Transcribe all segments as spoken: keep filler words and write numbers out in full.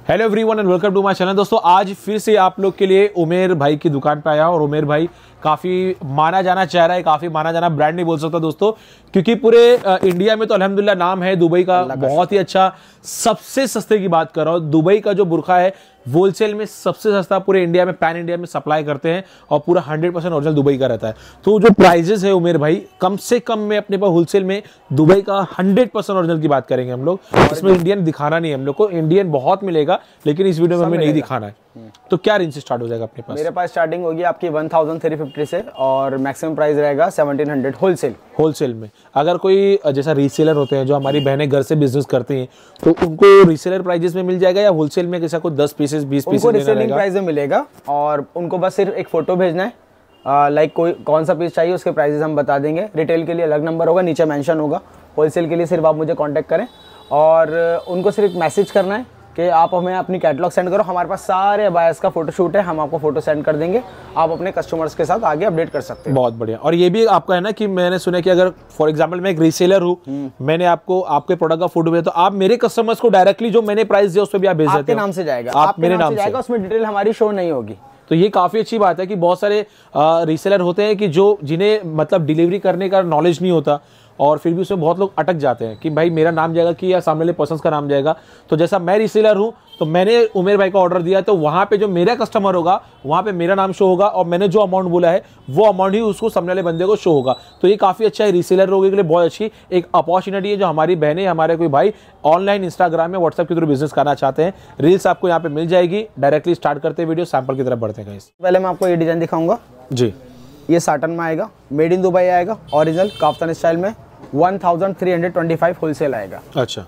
Hello everyone and welcome to my channel. दोस्तों आज फिर से आप लोग के लिए उमेर भाई की दुकान पे आया और उमेर भाई काफ़ी माना जाना चेहरा है, काफ़ी माना जाना ब्रांड नहीं बोल सकता दोस्तों, क्योंकि पूरे इंडिया में तो अल्हम्दुलिल्लाह नाम है दुबई का बहुत ही अच्छा। सबसे सस्ते की बात कर रहा हूँ, दुबई का जो बुरखा है होलसेल में सबसे सस्ता पूरे इंडिया में, पैन इंडिया में सप्लाई करते हैं और पूरा हंड्रेड परसेंट ओरिजिनल दुबई का रहता है। तो जो प्राइजेस है उमेर भाई कम से कम में अपने पास होलसेल में दुबई का हंड्रेड परसेंट ओरिजिनल की बात करेंगे हम लोग। इसमें इंडियन दिखाना नहीं है हम लोग को, इंडियन बहुत मिलेगा लेकिन इस वीडियो में हमें नहीं दिखाना है। तो क्या रेंज से स्टार्ट हो जाएगा अपने पास? मेरे पास स्टार्टिंग होगी आपकी वन थाउजेंड थ्री फिफ्टी से और मैक्सिमम प्राइस रहेगा सेवनटीन हंड्रेड होलसेल। होलसेल में अगर कोई जैसा रीसेलर होते हैं जो हमारी बहनें घर से बिजनेस करती हैं तो उनको रीसेलर प्राइजेस में मिल जाएगा या होलसेल में कैसा कोई दस पीसेस बीस पीसेस उनको रीसेलिंग प्राइस में मिलेगा और उनको बस सिर्फ एक फोटो भेजना है, लाइक कोई कौन सा पीस चाहिए उसके प्राइजेस हम बता देंगे। रिटेल के लिए अलग नंबर होगा, नीचे मेंशन होगा। होलसेल के लिए सिर्फ आप मुझे कांटेक्ट करें और उनको सिर्फ मैसेज करना है कि आप हमें अपनी कैटलॉग सेंड करो। हमारे पास सारे बायर्स का फोटोशूट है, हम आपको फोटो सेंड कर देंगे, आप अपने कस्टमर्स के साथ आगे अपडेट कर सकते हैं। बहुत बढ़िया। और ये भी आपका है ना कि मैंने सुना कि अगर फॉर एग्जांपल मैं एक रीसेलर हूँ, मैंने आपको आपके प्रोडक्ट का फोटो भेजा तो आप मेरे कस्टमर्स को डायरेक्टली जो मैंने प्राइस दिया उस पर भी आप भेज देते आपके नाम से जाएगा, आप आपके मेरे नाम नाम से जाएगा, उसमें डिटेल हमारी शो नहीं होगी। तो ये काफी अच्छी बात है कि बहुत सारे रीसेलर होते हैं कि जो जिन्हें मतलब डिलीवरी करने का नॉलेज नहीं होता और फिर भी उसमें बहुत लोग अटक जाते हैं कि भाई मेरा नाम जाएगा कि या सामने वाले पर्सन का नाम जाएगा। तो जैसा मैं रीसेलर हूं तो मैंने उमेर भाई का ऑर्डर दिया तो वहां पे जो मेरा कस्टमर होगा वहां पे मेरा नाम शो होगा और मैंने जो अमाउंट बोला है वो अमाउंट ही उसको सामने वाले बंदे को शो होगा। तो ये काफी अच्छा है, रीसेलर लोगों के लिए बहुत अच्छी एक अपॉर्चुनिटी है। जो हमारी बहनें हमारे कोई भाई ऑनलाइन इंस्टाग्राम में व्हाट्सएप के थ्रू बिजनेस करना चाहते हैं, रील्स आपको यहाँ पे मिल जाएगी। डायरेक्टली स्टार्ट करते हैं वीडियो, सैंपल की तरफ बढ़ते हैं। पहले मैं आपको ये डिजाइन दिखाऊंगा जी। ये साटन में आएगा, मेड इन दुबई आएगा, ओरिजिनल काफ्तान स्टाइल में one thousand three hundred twenty five wholesale आएगा। अच्छा,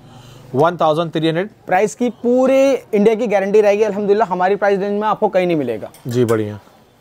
one thousand three hundred price की पूरे इंडिया की गारंटी रहेगी अल्हम्दुलिल्लाह। हमारी प्राइस रेंज में आपको कहीं नहीं मिलेगा जी। बढ़िया।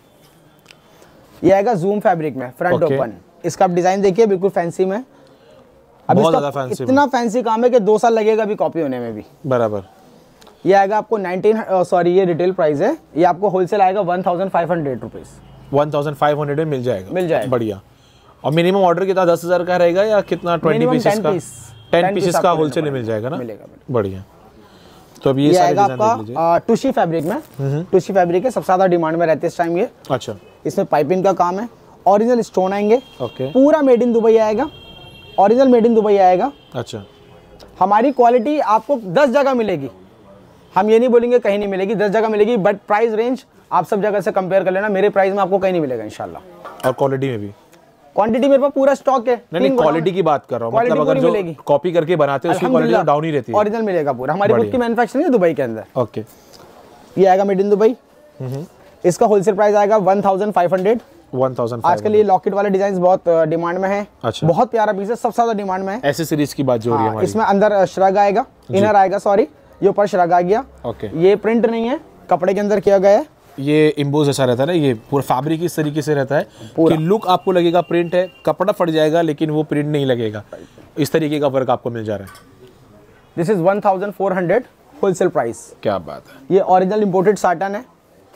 ये आएगा जूम फैब्रिक में, फ्रंट okay. ओपन। इसका आप डिजाइन देखिए, बिल्कुल फैंसी में। अब बहुत इसका फैंसी इतना में। फैंसी काम है कि दो साल लगेगा अभी कॉपी होने में भी। बराबर। ये आएगा आपको नाइनटीन सॉरी ये रिटेल प्राइस है, ये आपको होलसेल आएगा one thousand five hundred rupees one thousand five hundred में मिल जाएगा। मिल जाएगा। बढ़िया। और मिनिमम ऑर्डर कितना दस हजार का रहेगा या कितना? ट्वेंटी पीसेस का टेन पीसेस का होलसेल में मिल जाएगा ना? मिलेगा। बढ़िया। तो अब ये, ये आएगा आपका टूशी फैब्रिक में। टूशी फैब्रिक है, सबसे ज्यादा डिमांड में रहती है इस टाइम ये। अच्छा। इसमें पाइपिंग का काम है, ओरिजिनल स्टोन आएंगे। ओके। पूरा मेड इन दुबई आएगा, ओरिजिनल मेड इन दुबई आएगा। अच्छा। हमारी क्वालिटी आपको दस जगह मिलेगी, हम ये नहीं बोलेंगे कहीं नहीं मिलेगी, दस जगह मिलेगी। बट प्राइस रेंज आप सब जगह से कंपेयर कर लेना, मेरे प्राइस में आपको कहीं नहीं मिलेगा इंशाल्लाह। और क्वालिटी में भी? क्वांटिटी मेरे पास पूरा स्टॉक है। नहीं नहीं, क्वालिटी की बात कर रहा हूँ, मतलब अगर जो कॉपी करके बनाते हैं उसकी क्वालिटी डाउन ही रहती है। ओरिजिनल मिलेगा पूरा, हमारी खुद की मैन्युफैक्चरिंग है दुबई के अंदर। ओके। ये आएगा मेड इन दुबई, इसका होलसेल प्राइस आएगा one thousand five hundred. One thousand. आजकल ये लॉकेट वाले डिजाइन बहुत डिमांड में है। अच्छा। बहुत प्यारा पीस है, सबसे ज्यादा डिमांड में है। एक्सेसरीज की बात जो हो रही है हमारी। इसमें अंदर श्रग आएगा, इनर आएगा, सॉरी ये ऊपर श्रग आ गया। ओके। ये प्रिंट नहीं है, कपड़े के अंदर किया गया है। ये इम्बोज ऐसा रहता है ना, ये पूरा फैब्रिक इस तरीके से रहता है कि लुक आपको लगेगा प्रिंट है, कपड़ा फट जाएगा लेकिन वो प्रिंट नहीं लगेगा। इस तरीके का वर्क आपको मिल जा रहा है। This is one thousand four hundred wholesale price. क्या बात है। ये ओरिजिनल इंपोर्टेड साटन है,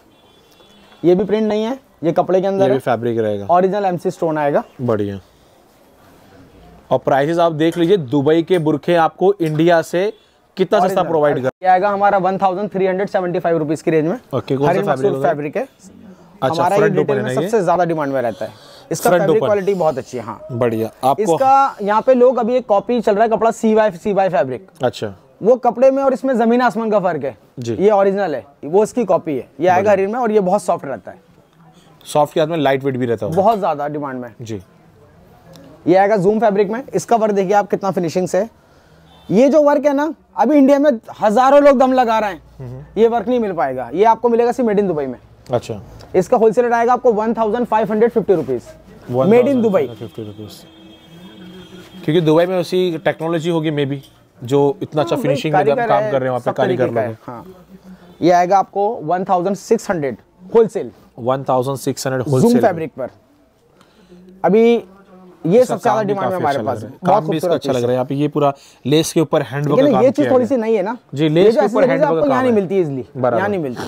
ये भी प्रिंट नहीं है, ये कपड़े के अंदर ये भी फैब्रिक रहेगा, ओरिजिनल एमसी स्टोन आएगा। बढ़िया। और प्राइसेस आप देख लीजिए, दुबई के बुरखे आपको इंडिया से कितना सस्ता प्रोवाइड कर। ये आएगा हमारा one thousand three hundred seventy five rupees की रेंज में। ओके। कौन सा फैब्रिक? फैब्रिक है। अच्छा, हमारा फ्रंट ये ओपन डिटेल में सबसे ज्यादा डिमांड में रहता है। इसका फ्रंट फैब्रिक क्वालिटी बहुत अच्छी है। हाँ बढ़िया। आपको इसका यहाँ पे लोग अभी एक कॉपी चल रहा है कपड़ा C Y C Y fabric. अच्छा। वो कपड़े में और इसमें जमीन आसमान का फर्क है जी। ये ओरिजिनल है, वो इसकी कॉपी है। ये आएगा हरीर में और ये बहुत सॉफ्ट रहता है। सॉफ्ट के साथ में लाइट वेट भी रहता है, बहुत ज्यादा डिमांड में जी। ये आएगा जूम फैब्रिक में। इसका वर्क देखिए आप कितना फिनिशिंग से। ये जो वर्क है ना, अभी इंडिया में हजारों लोग दम लगा रहे हैं, ये वर्क नहीं मिल पाएगा। ये आपको मिलेगा सिर्फ मेड इन दुबई में। अच्छा। इसका होलसेल रेट आएगा आपको one thousand five hundred fifty rupees made in Dubai. Fifty rupees क्योंकि दुबई में उसी टेक्नोलॉजी होगी मे बी, जो इतना अच्छा फिनिशिंग में काम कर रहे हैं वहाँ पे कारीगर लोग। हाँ। ये आएगा आपको one thousand six hundred wholesale. One thousand six hundred zoom wholesale fabric पर। अभी ये सबसे ज्यादा डिमांड में हमारे पास। बहुत खूबसूरत अच्छा लग रहा है। यहाँ पे ये पूरा लेस के ऊपर हैंडवर्क का काम ये चीज थोड़ी सी नहीं है ना जी, लेस के ऊपर हैंडवर्क का काम यहाँ नहीं मिलती इजीली, यहाँ नहीं मिलती।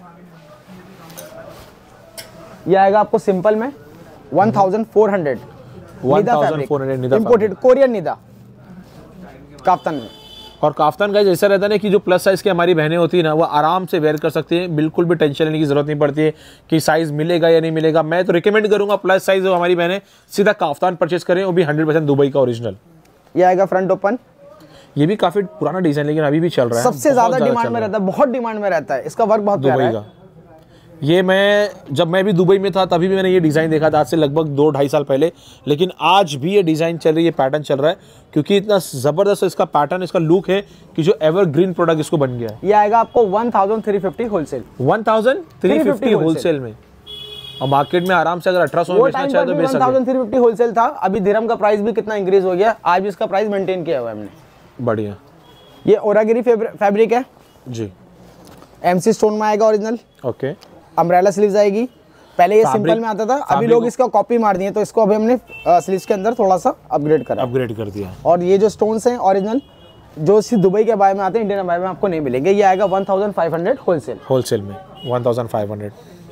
ये आएगा आपको सिंपल में one thousand four hundred one thousand four hundred निदा इंपोर्टेड कोरियन निदा काफ्तान में। और काफ्तान का जैसा रहता है ना कि जो प्लस साइज की हमारी बहनें होती है ना वो आराम से वेयर कर सकती हैं, बिल्कुल भी टेंशन लेने की जरूरत नहीं पड़ती है कि साइज मिलेगा या नहीं मिलेगा। मैं तो रिकमेंड करूंगा प्लस साइज हो हमारी बहनें सीधा काफ्तान परचेस करें, वो भी हंड्रेड परसेंट दुबई का ओरिजिनल। ये आएगा फ्रंट ओपन, ये भी काफी पुराना डिजाइन लेकिन अभी भी चल रहा है, सबसे ज्यादा डिमांड में रहता है, बहुत डिमांड में रहता है, इसका वर्क बहुत प्यारा है। ये मैं जब मैं भी दुबई में था तभी भी मैंने ये डिज़ाइन देखा था, आज से लगभग दो ढाई साल पहले, लेकिन आज भी ये डिज़ाइन चल रही है, पैटर्न चल रहा है, क्योंकि इतना ज़बरदस्त इसका पैटर्न, इसका लुक है कि जो एवरग्रीन प्रोडक्ट इसको बन गया है। ये आएगा आपको one thousand three fifty wholesale, one thousand three fifty wholesale में, और मार्केट में आराम से अगर अठारह सौ में बेचना चाहे तो बेच सकते हैं। One thousand three fifty wholesale था, अभी दिरहम का प्राइस भी कितना इंक्रीज हो गया, आज भी इसका प्राइस मेंटेन किया हुआ है हमने। बढ़िया। ये ओरागिरी फैब्रिक है जी, एमसी स्टोन में आएगा ओरिजिनल। ओके, अम्ब्रेला स्लीव्स आएगी, पहले ये सिंपल में आता था, अभी लोग इसका कॉपी मार दिए तो इसको अभी हमने स्लीव्स के अंदर थोड़ा सा अपग्रेड करा अपग्रेड कर दिया। और ये जो स्टोन्स हैं ओरिजिनल जो सिर्फ दुबई के बाय में आते हैं, इंडियन बाय में आपको नहीं मिलेंगे। ये आएगा one thousand five hundred wholesale, wholesale में वन थाउजेंड फाइव हंड्रेड।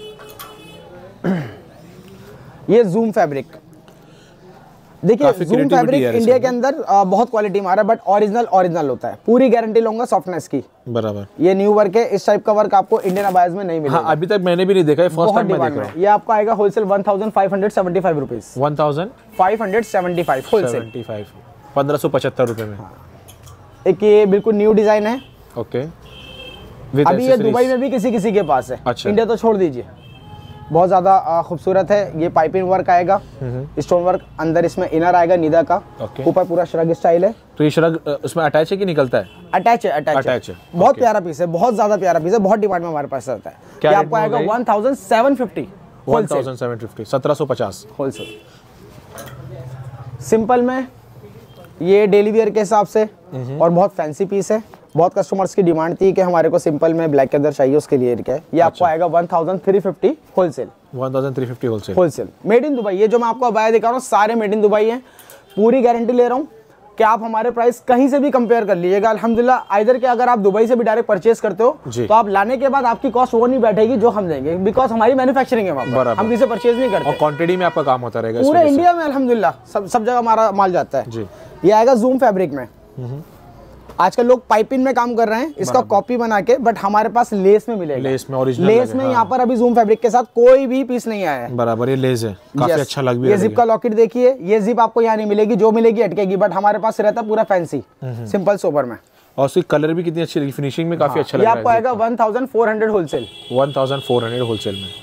ये जूम फैब्रिक, देखिए जूम फैब्रिक इंडिया के अंदर आ, बहुत क्वालिटी में आ रहा है, बट ओरिजिनल ओरिजिनल होता है, पूरी गारंटी लूंगा सॉफ्टनेस की। बराबर। ये न्यू वर्क है, इस टाइप का वर्क आपको इंडियन अबायज में नहीं मिलेगा। हाँ, अभी तक मैंने भी नहीं देखा है, फर्स्ट टाइम मैं देख रहा हूं। ये आपको आएगा wholesale one thousand five hundred seventy five rupees, one thousand five hundred seventy five wholesale, पंद्रह सौ पचहत्तर रुपए में। एक ये बिल्कुल न्यू डिजाइन है। ओके, अभी ये दुबई में भी किसी किसी के पास है, अच्छा। इंडिया तो छोड़ दीजिए, बहुत ज्यादा खूबसूरत है। ये पाइपिंग वर्क आएगा, स्टोन वर्क अंदर इसमें इनर आएगा नीदा का, ऊपर पूरा श्रग स्टाइल है। तो ये श्रग उसमें अटैच है कि निकलता है? अटैच है, अटैच, अटैच है। बहुत प्यारा पीस है, बहुत ज्यादा प्यारा पीस है, बहुत डिमांड में हमारे पास रहता है। क्या ये आपको आएगा one thousand seven fifty, one thousand seven fifty, सत्रह सौ पचास होलसेल। सिंपल में ये डेली वेयर के हिसाब से और बहुत फैंसी पीस है, बहुत कस्टमर्स की डिमांड थी कि हमारे को सिंपल में ब्लैक के अंदर चाहिए, उसके लिए क्या है ये अच्छा। आपको आएगा one thousand three fifty wholesale, one thousand three fifty wholesale, wholesale made in Dubai. ये जो मैं आपको अबाया दिखा रहा हूँ सारे मेड इन दुबई हैं, पूरी गारंटी ले रहा हूँ कि आप हमारे प्राइस कहीं से भी कंपेयर कर लीजिएगा अल्हम्दुलिल्लाह। आइदर के अगर आप दुबई से भी डायरेक्ट परचेस करते हो तो आप लाने के बाद आपकी कॉस्ट वो नहीं बैठेगी जो हम देंगे, बिकॉज हमारी मैन्युफैक्चरिंग है वहाँ पर, हम किसी परचेज नहीं करते, और क्वांटिटी में आपका काम होता रहेगा पूरे इंडिया में अल्हम्दुलिल्लाह, सब सब जगह हमारा माल जाता है जी। ये आएगा जूम फैब्रिक में, आजकल लोग पाइपिंग में काम कर रहे हैं, इसका कॉपी बना के, बट हमारे पास लेस में मिलेगा, लेस में ओरिजिनल, लेस में यहाँ पर अभी जूम फैब्रिक के साथ कोई भी पीस नहीं आया है। बराबर, ये लेस है, काफी अच्छा लग भी। ये जिप का लॉकेट देखिए, ये जिप आपको यहाँ नहीं मिलेगी, जो मिलेगी अटकेगी, बट हमारे पास रहता है पूरा फैंसी सिंपल सोबर में, और उसकी कलर भी कितनी अच्छी लगी, फिनिशिंग में काफी अच्छा लग रहा है। ये आपको आएगा one thousand four hundred wholesale, one thousand four hundred wholesale में।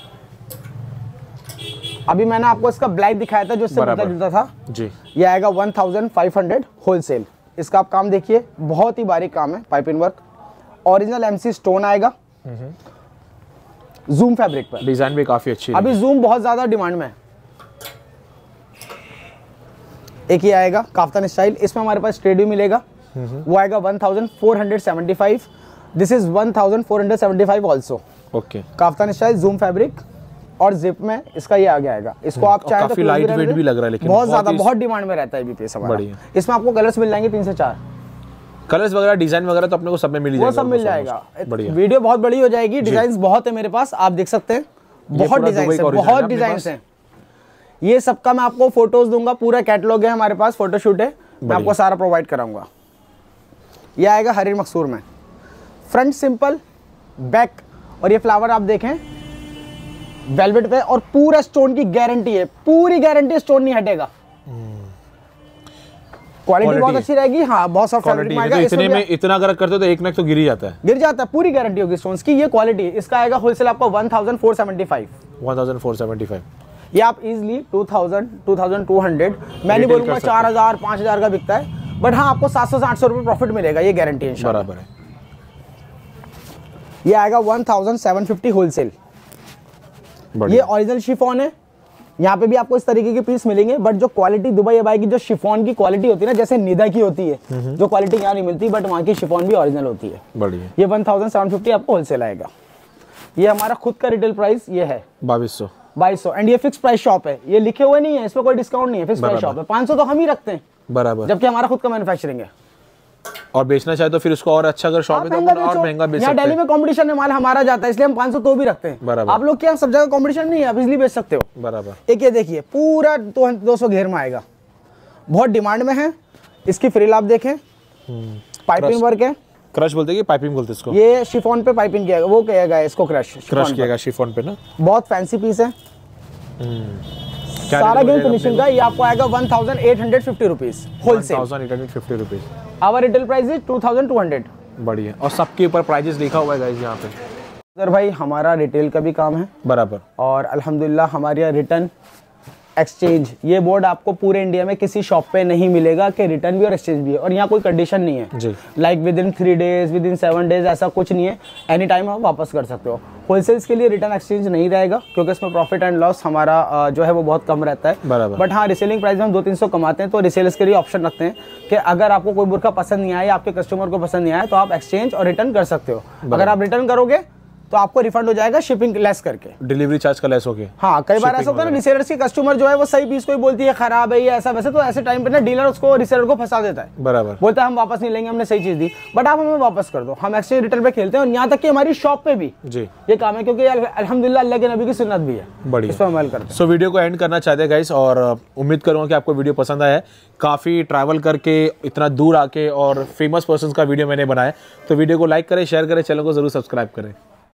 अभी मैंने आपको इसका ब्लैक दिखाया था जो इससे मिलता जुलता था जी, ये आएगा one thousand five hundred wholesale. इसका आप काम देखिए, बहुत ही बारीक काम है, piping work, original MC stone आएगा, जूम फैब्रिक पर, डिजाइन भी काफी अच्छी है। अभी जूम बहुत ज्यादा डिमांड में है। एक ही आएगा काफ्तान स्टाइल, इसमें हमारे पास स्ट्रेट भी मिलेगा, वो आएगा one thousand four hundred seventy five, this is one thousand four hundred seventy five also. Okay, kaftan style zoom fabric और जिप में इसका ये आगे आएगा, इसको आप चाहे तो लाइट वेट भी लग रहा है, लेकिन बहुत ज्यादा बहुत डिमांड में रहता है ये पीस हमारा। इसमें आपको कलर्स मिल जाएंगे तीन से चार कलर्स वगैरह, डिजाइन वगैरह तो अपने को सब में मिल जाएगा, वो सब मिल जाएगा। वीडियो बहुत बड़ी हो जाएगी, डिजाइन बहुत है मेरे पास, आप देख सकते हैं, बहुत डिजाइन है, बहुत डिजाइन है। ये सबका मैं आपको फोटोज दूंगा, पूरा कैटलॉग है हमारे पास, फोटोशूट है, मैं आपको सारा प्रोवाइड कराऊंगा। ये आएगा हरीर मकसूर में, फ्रंट सिंपल, बैक, और ये फ्लावर आप देखें वेलवेट पे, और पूरा स्टोन की गारंटी है, पूरी गारंटी, स्टोन नहीं हटेगा, क्वालिटी बहुत अच्छी रहेगी। हाँ, बहुत सॉफ्ट फैब्रिक में आएगा। इतने में इतना अगर करते हो तो एक नग तो गिर ही जाता है, गिर जाता है, पूरी गारंटी होगी स्टोन्स की। ये क्वालिटी, इसका आएगा होलसेल आपको one thousand four seventy five, one thousand four seventy five. ये आप easily two thousand, two thousand two hundred, मैं नहीं बोलूंगा चार हजार पांच हजार का बिकता है, बट हाँ आपको सात सौ से आठ सौ रुपए प्रॉफिट मिलेगा, ये गारंटी है बराबर है। ये आएगा one thousand seven fifty wholesale. ये ओरिजिनल शिफॉन है, यहाँ पे भी आपको इस तरीके के पीस मिलेंगे, बट जो क्वालिटी दुबई अबाई की जो शिफॉन की क्वालिटी होती है ना, जैसे निदा की होती है, जो क्वालिटी यहाँ नहीं मिलती, बट वहाँ की शिफॉन भी ओरिजिनल होती है। बढ़िया। ये वन थाउजेंड सेवन फिफ्टी आपको होलसेल आएगा। ये हमारा खुद का रिटेल प्राइस ये है बाईस सौ, बाईस सौ, एंड ये फिक्स प्राइस शॉप है, ये लिखे हुए नहीं है, इसमें कोई डिस्काउंट नहीं है, फिक्स प्राइस शॉप है। पाँच सौ तो हम ही रखते हैं बराबर, जबकि हमारा खुद का मैन्युफैक्चरिंग है, और बेचना चाहे तो फिर उसको और अच्छा अगर शॉप है तो और महंगा बेच सकते हैं। दिल्ली में कंपटीशन में माल हमारा जाता है, इसलिए हम पाँच सौ तो भी रखते हैं। आप लोग क्या सब जगह कंपटीशन नहीं है, आप इजीली बेच सकते हो बराबर। एक ये देखिए पूरा दो सौ घेर में आएगा, बहुत डिमांड में है। इसकी फ्रिल आप देखें, पाइपिंग वर्क है। क्रश बोलते हैं कि पाइपिंग बोलते हैं इसको? ये शिफॉन पे पाइपिंग किया वो किया गया इसको क्रश क्रश किया गया शिफॉन पे ना। बहुत फैंसी पीस है। सारा गेम फिनिशिंग का। ये आपको आएगा one thousand eight hundred fifty rupees wholesale. One thousand eight hundred fifty rupees. Our retail price is two thousand two hundred. बढ़िया। और सबके ऊपर प्राइजेस लिखा हुआ है गाइस यहाँ पे। सर भाई हमारा रिटेल का भी काम है बराबर, और अल्हम्दुलिल्लाह हमारे यहाँ रिटर्न एक्सचेंज ये बोर्ड आपको पूरे इंडिया में किसी शॉप पे नहीं मिलेगा कि रिटर्न भी और एक्सचेंज भी है। और यहाँ कोई कंडीशन नहीं है जी, like within three days within seven days ऐसा कुछ नहीं है। एनी टाइम आप वापस कर सकते हो। होलसेल्स के लिए रिटर्न एक्सचेंज नहीं रहेगा क्योंकि इसमें प्रॉफिट एंड लॉस हमारा जो है वो बहुत कम रहता है बराबर। बट हाँ रिसेलिंग प्राइस में हम दो तीन सौ कमाते हैं तो रिसेलर्स के लिए ऑप्शन रखते हैं कि अगर आपको कोई बुर्का पसंद नहीं आया, आपके कस्टमर को पसंद नहीं आया तो आप एक्सचेंज और रिटर्न कर सकते हो। अगर आप रिटर्न करोगे तो आपको रिफंड हो जाएगा शिपिंग लेस करके, डिलीवरी चार्ज का लेस हो गया। हाँ कई बार ऐसा होता है ना रिसेलर्स की कस्टमर जो है वो सही पीस कोई बोलती है खराब है या ऐसा वैसे, तो ऐसे टाइम पे ना डीलर उसको रिसेलर को फंसा देता है। बराबर, बोलता है हम वापस नहीं लेंगे, हमने सही चीज दी बट आप हमें वापस कर दो। हम एक्सचेंज रिटर्न पे खेलते हैं और यहाँ तक कि हमारी शॉप पे भी जी ये काम है क्योंकि अल्हम्दुलिल्लाह अल्लाह के नबी की सुन्नत भी है, बढ़िया, इस पर अमल करते हैं। सो वीडियो को एंड करना चाहते हैं गाइस और उम्मीद करूंगा कि आपको वीडियो पसंद आया है। काफी ट्रैवल करके इतना दूर आके और फेमस पर्सन का वीडियो मैंने बनाया, तो वीडियो को लाइक करें, शेयर करें, चैनल को जरूर सब्सक्राइब करें।